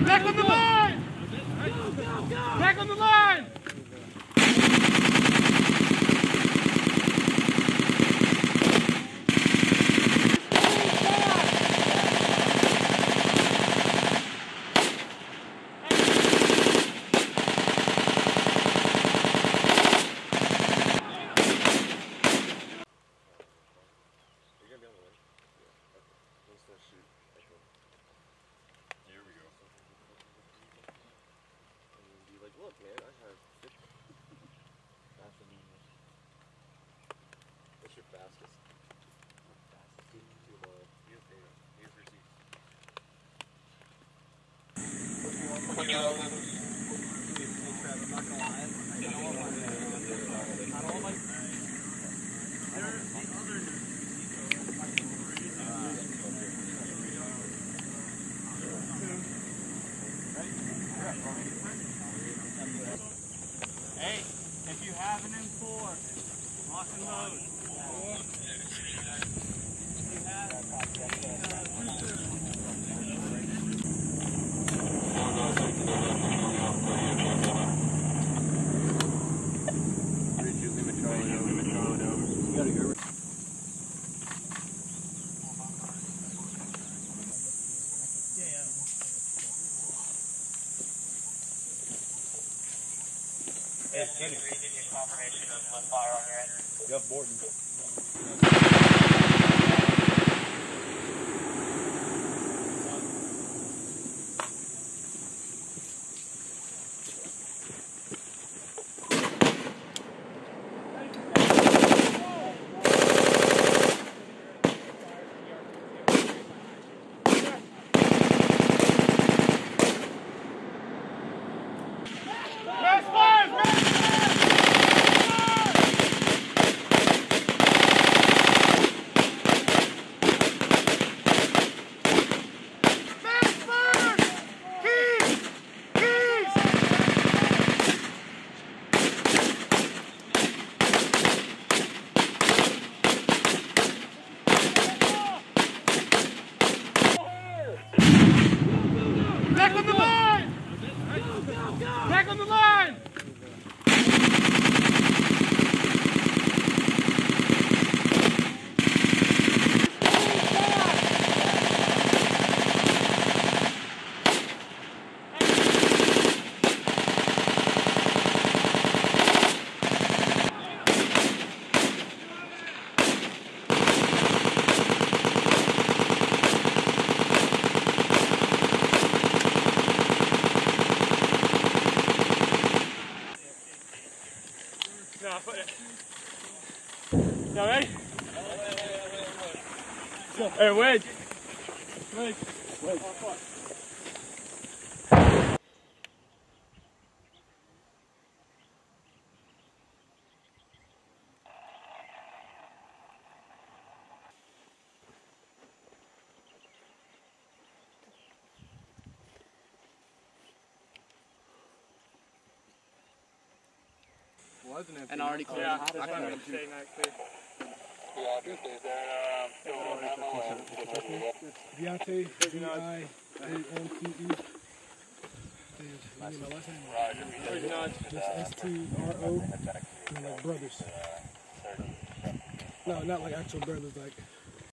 Back on the line! Back on the line! Look, man, I have 50. What's your fastest? Hey, if you have an M4, lock and load. Confirmation of fire on your end. Yep, Borden. Back on the line! Back on the line! Y'all ready? Hey, wait. Wait. And already clear. Yeah, I found it staying that clear. Deontay, D-I-A-N-T-E. My last name. Just S-T-R-O. Like brothers. No, not like actual brothers, like